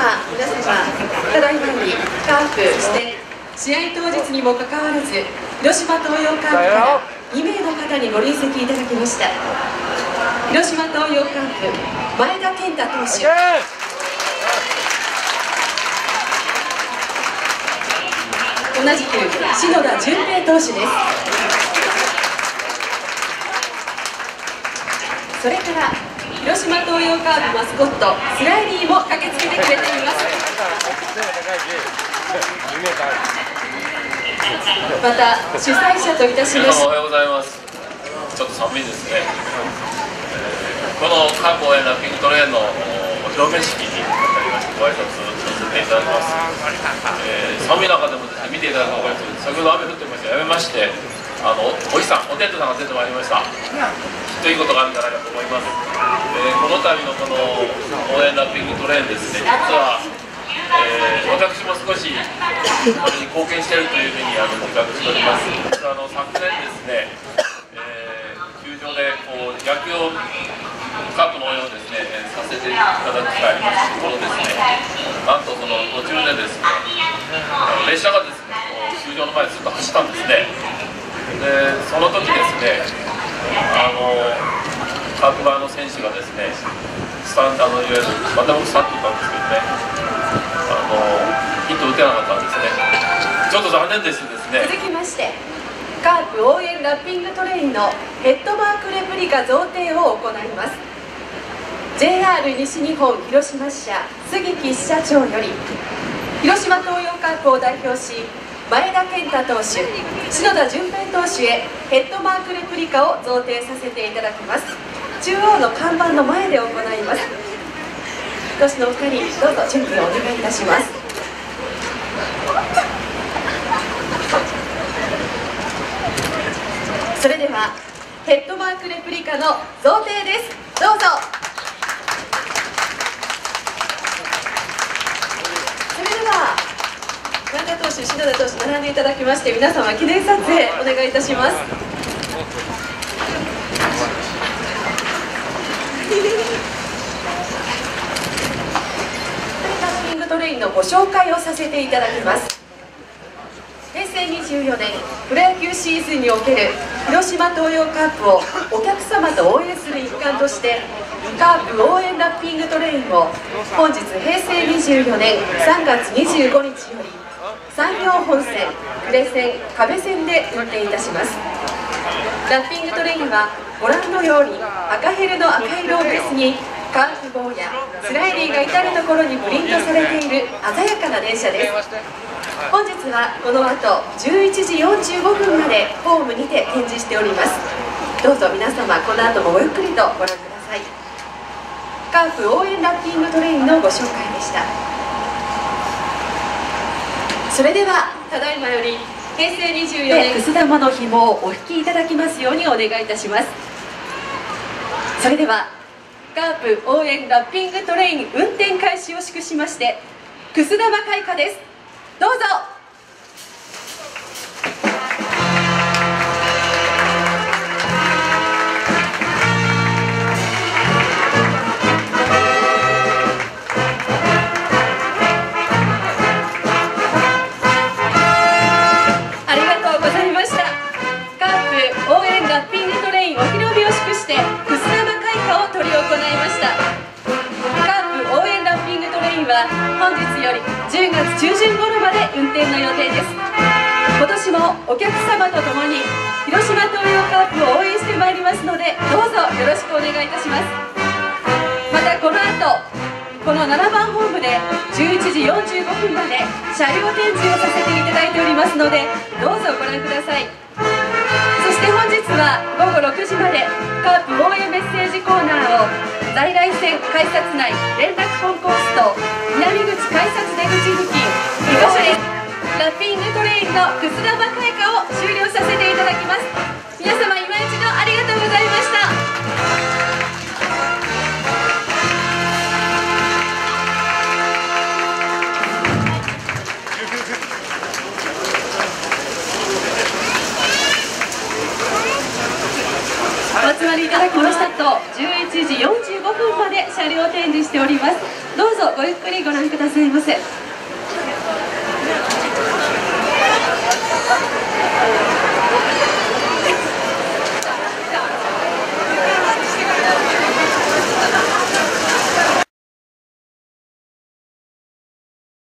は皆様、ただいまよりカープして試合当日にもかかわらず広島東洋カープから2名の方にご臨席いただきました。広島東洋カープ前田健太投手、同じく篠田純平投手です。それから広島東洋カープマスコットスライディも駆けつけてくれています。また主催者といたしまして、 おはようございます。ちょっと寒いですね。このカープ応援ラッピングトレーンのお披露目式にあたりましてご挨拶させていただきます。寒い中でもですね、見ていただくのが先ほど雨降ってましたやめまして、おじさん、おテントさんが出てまいりました。きっといいことがあるんじゃないかと思います。この度のこの応援ラッピングトレーンですね、実は、私も少しこれに貢献しているというふうに自覚しております。実は昨年ですね、球場でこう野球をカープの応援をですねさせていただく機会ありまして、このですね、なんとその途中でですね、列車がですね球場の前ずっと走ったんですね。でその時ですね、カープ側の選手がですね、スタンドいわゆるまた僕スタンドったんですけどね、ヒット打てなかったんですね。ちょっと残念ですですね。 続きましてカープ応援ラッピングトレインのヘッドマークレプリカ贈呈を行います。 JR 西日本広島支社杉木支社長より広島東洋カープを代表し前田健太投手、篠田純平投手へヘッドマークレプリカを贈呈させていただきます。中央の看板の前で行います。投手のお二人、どうぞ準備をお願いいたします。それではヘッドマークレプリカの贈呈です。どうぞ。それでは前田投手、篠田投手並んでいただきまして、皆様記念撮影お願いいたします。ラッピングトレインのご紹介をさせていただきます。平成24年プロ野球シーズンにおける広島東洋カープをお客様と応援する一環としてカープ応援ラッピングトレインを本日平成24年3月25日より山陽本線、呉線、可部線で運転いたします。ラッピングトレインはご覧のように赤ヘルの赤色をベースにカープ棒やスライディが至る所にプリントされている鮮やかな電車です。本日はこの後11時45分までホームにて展示しております。どうぞ皆様この後もごゆっくりとご覧ください。カープ応援ラッピングトレインのご紹介でした。それではただいまより平成24年くす玉の紐をお引きいただきますようにお願いいたします。それではカープ応援ラッピングトレイン運転開始を祝しましてくす玉開花です。どうぞ。ありがとうございました。カープ応援ラッピングトレインお披露目を祝してくす玉開花を執り行いました。カープ応援ラッピングトレインは本日より10月中旬頃まで運転の予定です。今年もお客様と共に広島東洋カープを応援してまいりますので、どうぞよろしくお願いいたします。またこの後この7番ホームで11時45分まで車両展示をさせていただいておりますので、どうぞご覧ください。そして本日は午後6時までカープ応援メッセージコーナーを在来線改札内連絡コンコースと南口改札出口付近2カ所でラッピングトレインのくす玉開花を終了させていただきます。皆様今一度ありがとうございました。お集まりいただきましたと11時45分まで車両展示しております。 どうぞごゆっくりご覧くださいませ。